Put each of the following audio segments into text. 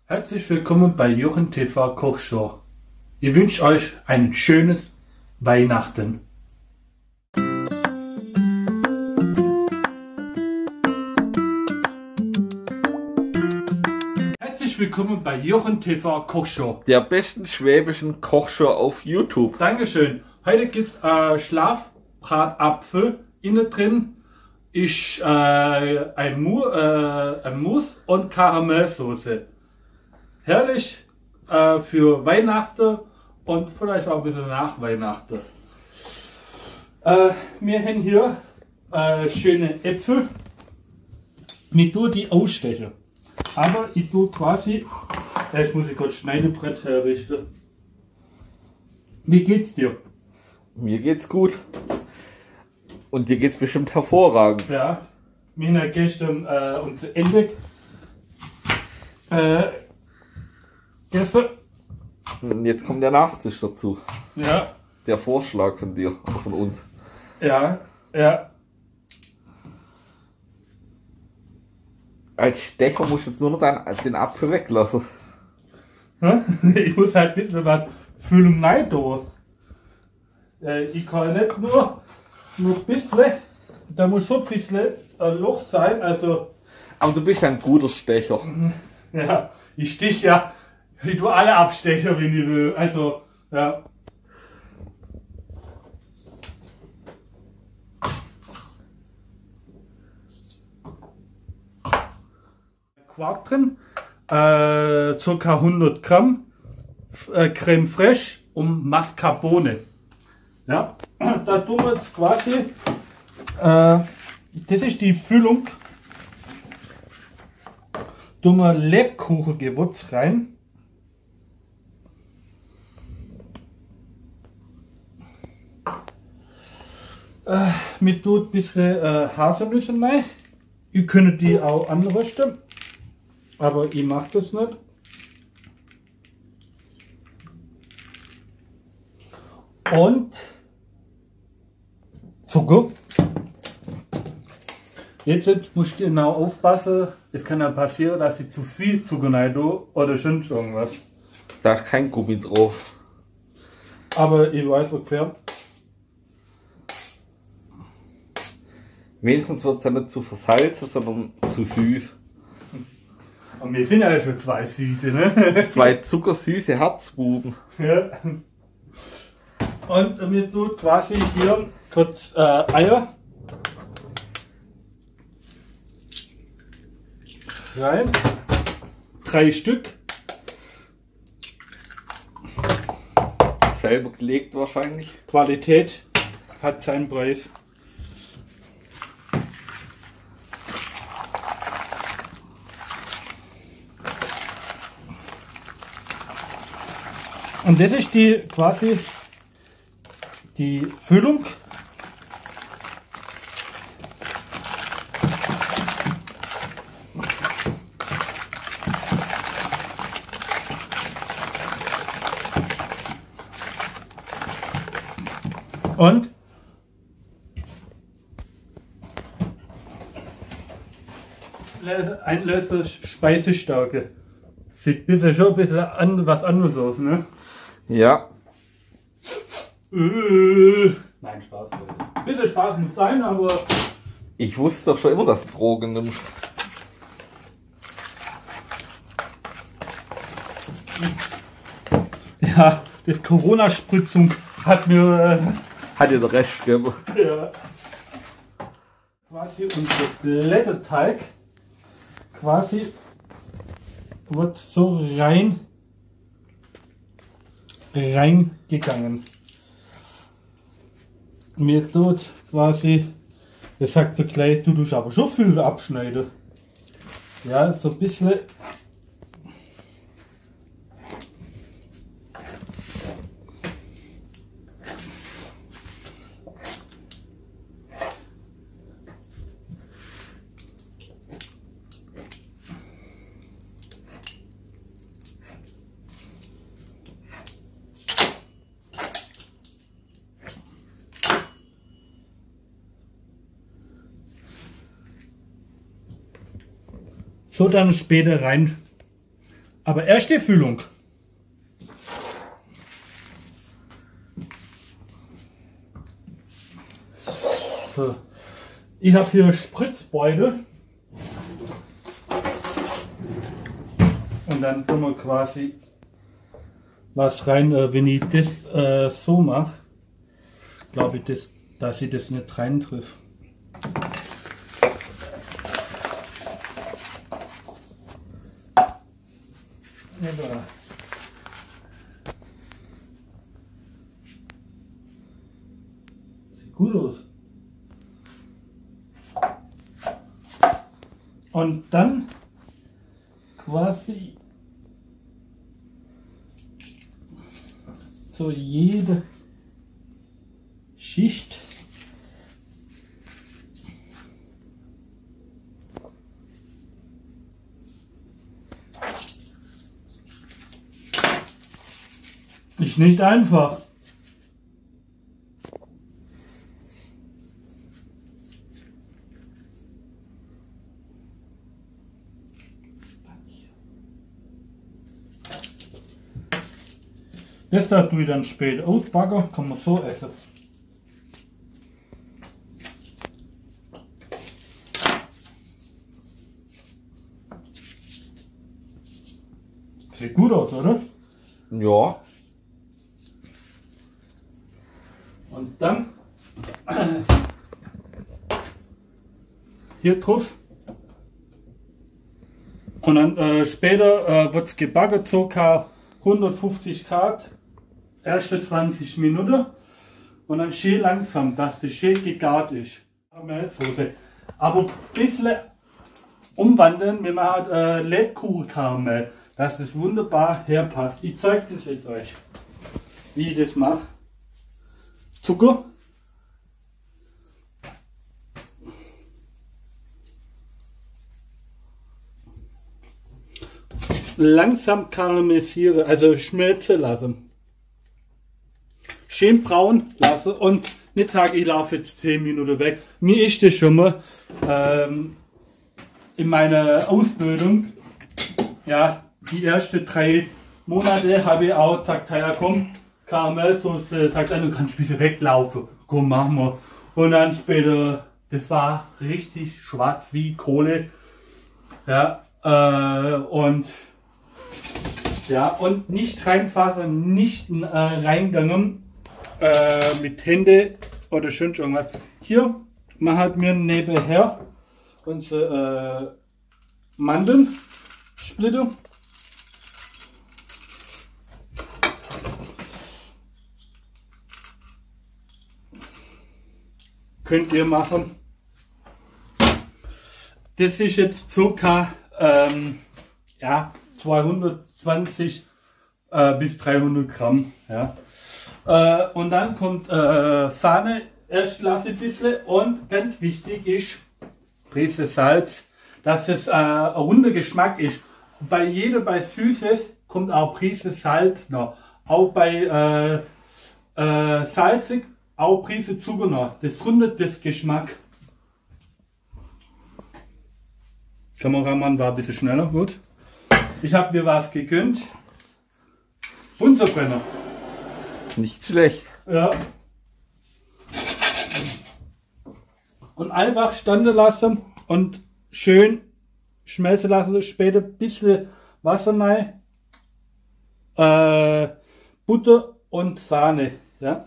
Herzlich willkommen bei Jochen TV Kochshow. Ich wünsche euch ein schönes Weihnachten. Herzlich willkommen bei Jochen TV Kochshow. Der besten schwäbischen Kochshow auf YouTube. Dankeschön. Heute gibt es Schlafbratapfel. Innen drin ist ein Mousse und Karamellsoße. Herrlich für Weihnachten und vielleicht auch ein bisschen nach Weihnachten. Wir haben hier schöne Äpfel. Ich tue die ausstechen. Aber ich tue quasi, jetzt muss ich kurz Schneidebrett herrichten. Wie geht's dir? Mir geht's gut. Und dir geht's bestimmt hervorragend. Ja, wir haben gestern unser Ende gegessen. Und jetzt kommt der Nachtisch dazu. Ja, Der Vorschlag von dir, von uns. ja, ja. Als Stecher musst du jetzt nur noch den Apfel weglassen. Ich muss halt ein bisschen was Füllung rein tun. Ich kann nicht nur ein bisschen, da muss schon ein bisschen ein Loch sein, also Aber du bist ein guter Stecher. ja, ich stich ja, ich tue alle Abstecher, wenn ich will, also ja. Quark drin, ca. 100 Gramm Creme fraiche und Mascarpone. Ja, da tun wir jetzt quasi, das ist die Füllung, tun wir Lebkuchengewürz rein. Mit tut ein bisschen Haselnüsse rein. Ihr könnt die auch anrösten, aber ich mache das nicht. Und Zucker. Jetzt musst du genau aufpassen, es kann ja passieren, dass ich zu viel Zucker rein tue oder sonst irgendwas. Da ist kein Gummi drauf. Aber ich weiß ungefähr. Wenigstens wird es ja nicht zu versalzen, sondern zu süß. Und wir sind ja schon zwei Süße, ne? Zwei zuckersüße Herzbuben. Ja. Und wir tun quasi hier kurz Eier rein. 3 Stück. Selber gelegt wahrscheinlich. Qualität hat seinen Preis. Und das ist die quasi die Füllung. Und ein Löffel Speisestärke. Sieht bisher schon ein bisschen was anderes aus, ne? Ja. Nein, Spaß. Ein bisschen Spaß muss sein, aber Ich wusste doch schon immer, dass du Drogen nimmst. ja, das Corona-Spritzung hat mir Hat dir der Rest gegeben. ja, quasi unser Blätterteig quasi wird so reingegangen. Mir tut quasi, das sagt er gleich, du tust aber schon viel abschneiden. Ja, so ein bisschen. So dann später rein Aber erst die Füllung. So. Ich habe hier Spritzbeutel. Und dann tun wir quasi was rein, wenn ich das so mache, glaube ich, dass ich das nicht rein trifft. Sieht gut aus. Und dann quasi so jede Schicht ist nicht einfach. Das da tue ich dann später ausbacken, kann man so essen. Sieht gut aus, oder? Ja. Und dann hier drauf. Und dann später wird es gebacken, ca. 150 Grad. Erste 20 Minuten und dann schön langsam, dass das schön gegart ist. Karamellsoße. Aber ein bisschen umwandeln, wenn man hat Lebkuchenkaramell, dass es wunderbar herpasst. Ich zeige das jetzt euch, wie ich das mache. Zucker. Langsam karamellisieren, also schmelzen lassen. Schön braun lassen und nicht sagen, ich laufe jetzt 10 Minuten weg. Mir ist das schon mal in meiner Ausbildung, ja, die ersten 3 Monate habe ich auch gesagt, ja komm, Karamellsoße, sagt er, du kannst ein bisschen weglaufen, komm, machen wir. Und dann später, das war richtig schwarz wie Kohle, ja, und nicht reinfassen, nicht reingegangen. Mit Hände oder schön irgendwas. Hier, man hat mir nebenher unsere Mandelsplitter. Könnt ihr machen. Das ist jetzt ca. Ja, 220 bis 300 Gramm. Ja. Und dann kommt Sahne, erst lasse ich ein bisschen und ganz wichtig ist Prise Salz, dass es ein runder Geschmack ist. Bei Süßes kommt auch Prise Salz noch. Auch bei salzig, auch Prise Zucker noch. Das rundet das Geschmack. Kameramann war ein bisschen schneller, gut. Ich habe mir was gegönnt. Bunsenbrenner. Nicht schlecht. Ja. Und einfach standen lassen und schön schmelzen lassen. Später ein bisschen Wasser rein, Butter und Sahne. Ja.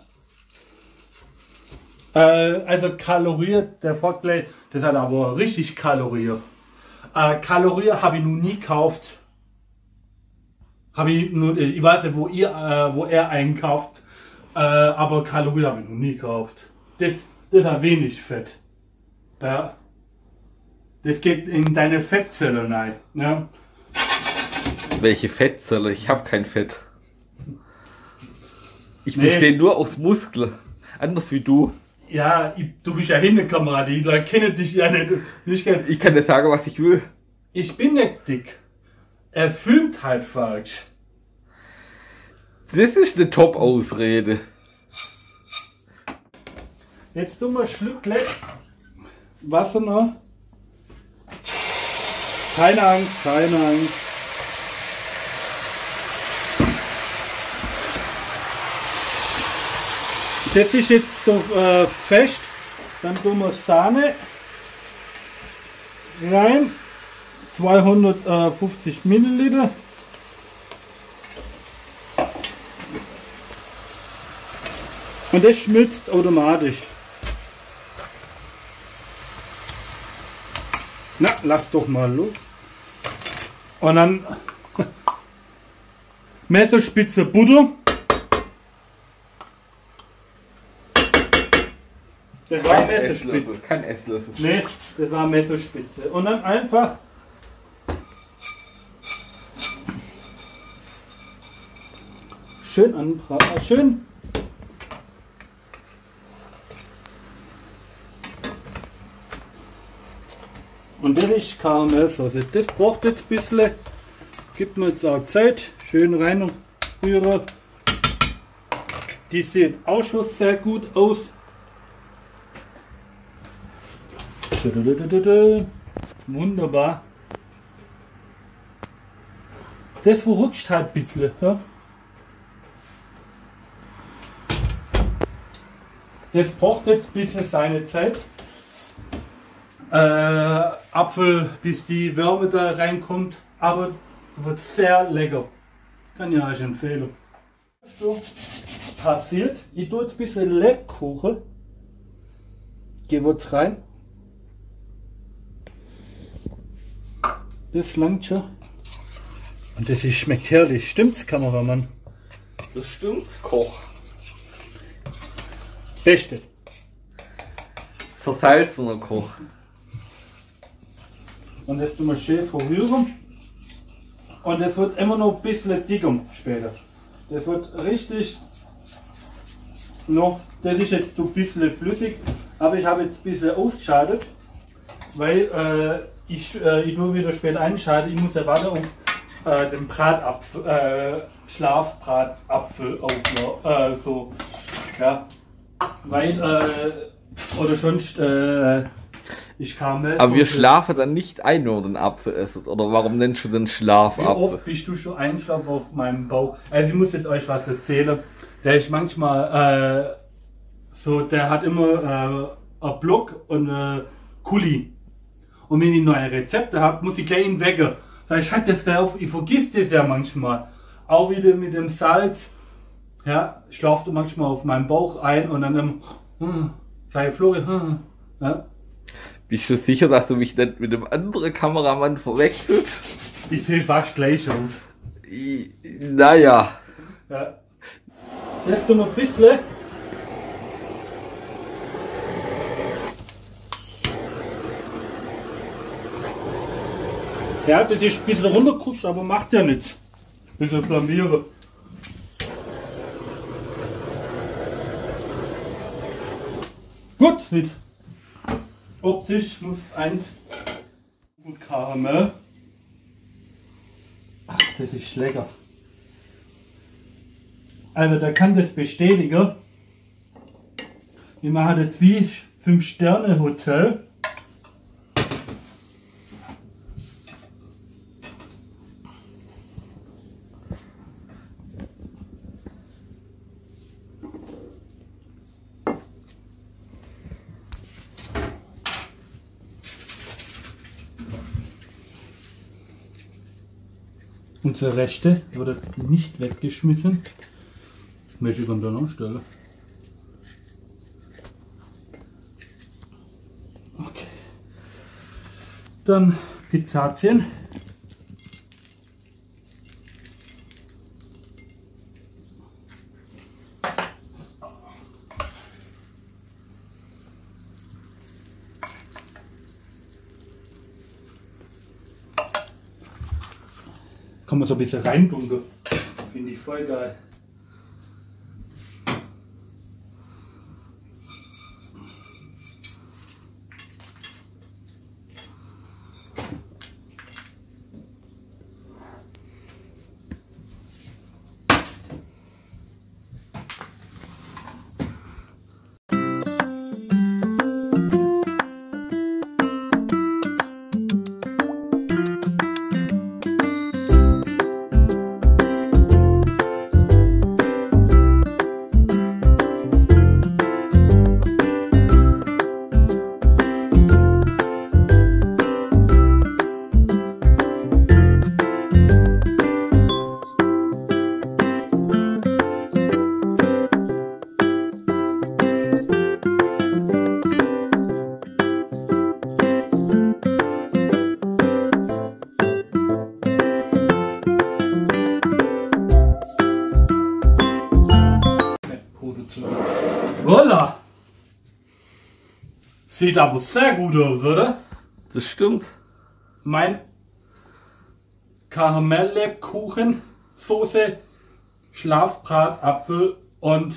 Also kaloriert, der Vorgleich, das hat aber richtig kaloriert. Kalorier habe ich noch nie gekauft. Ich weiß nicht, wo er einkauft, aber Kalorien habe ich noch nie gekauft. Das hat wenig Fett. Ja. Das geht in deine Fettzelle rein. Ja. Welche Fettzelle? Ich habe kein Fett. Ich bestehe nur aus Muskeln. Anders wie du. Ja, du bist ja Hinterkamerad, die Leute kennen dich ja nicht. Ich kann dir sagen, was ich will. Ich bin nicht dick. Er filmt halt falsch. Das ist eine Top-Ausrede. Jetzt tun wir ein Schlückchen Wasser noch. Keine Angst, keine Angst. Das ist jetzt so fest. Dann tun wir Sahne rein. 250 Milliliter. Und das schmilzt automatisch. Na, lass doch mal los. Und dann Messerspitze Butter. Das war Messerspitze. Kein Esslöffel. Nee, das war Messerspitze. Und dann einfach schön anbraten. Schön. Und das ist Karamellsauce. Das braucht jetzt ein bisschen. Gibt mir jetzt auch Zeit. Schön reinrühren. Die sieht auch schon sehr gut aus. Wunderbar. Das verrutscht halt ein bisschen. Ja? Das braucht jetzt ein bisschen seine Zeit. Apfel, bis die Wärme da reinkommt, aber wird sehr lecker. Kann ich euch empfehlen. So passiert, ich tue jetzt ein bisschen Lebkuchen. Gewürz rein. Das langt schon. Und das ist, schmeckt herrlich. Stimmt's, Kameramann? Das stimmt. Koch. Beste. Versalzener Koch. Und das tun wir schön verrühren. Und das wird immer noch ein bisschen dicker später. Das wird richtig noch, das ist jetzt ein bisschen flüssig, aber ich habe jetzt ein bisschen ausgeschaltet, weil ich tue wieder später einschalten. Ich muss ja warten auf den Bratapfel, Schlafbratapfel so, ja, weil oder sonst ich kam nicht. Aber wir schlafen dann nicht ein, wenn wir den Apfel essen. Oder warum nennst du den Schlafapfel? Wie oft bist du schon eingeschlafen auf meinem Bauch? Also ich muss jetzt euch was erzählen. Der ist manchmal so, der hat immer einen Block und Kuli. Und wenn ich neue Rezepte habe, muss ich gleich ihn wecken. Sag ich, schreib das gleich auf, ich vergiss das ja manchmal. Auch wieder mit dem Salz. Ja, schlaft du manchmal auf meinem Bauch ein und dann sag ich, Florian, ja. Bist du sicher, dass du mich nicht mit einem anderen Kameramann verwechselt? Ich sehe fast gleich aus. Naja. Ja. Jetzt tun wir ein bisschen. Ja, das ist ein bisschen runtergerutscht, aber macht ja nichts. Ein bisschen flambieren. Gut, sieht. Optisch muss eins gut Karamell. Ach, das ist lecker. Also der kann das bestätigen. Wir machen das wie 5-Sterne-Hotel. Unsere Reste wurde nicht weggeschmissen. Möchte ich dann noch stellen. Okay. Dann Pizzazien. Kann man so ein bisschen reindunkeln. Finde ich voll geil. Sieht aber sehr gut aus, oder? Das stimmt. Mein Karamellkuchen, Soße, Schlafbratapfel und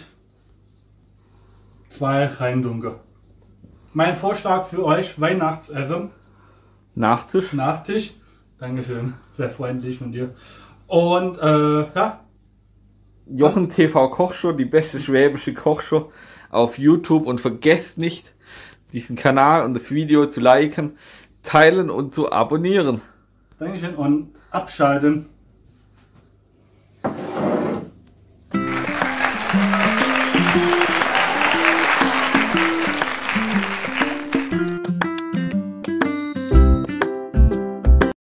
2 Reindunker. Mein Vorschlag für euch, Weihnachtsessen. Nachtisch. Nachtisch. Dankeschön, sehr freundlich von dir. Und ja. Jochen TV Kochshow, die beste schwäbische Kochshow auf YouTube. Und vergesst nicht, diesen Kanal und das Video zu liken, teilen und zu abonnieren. Dankeschön und abschalten.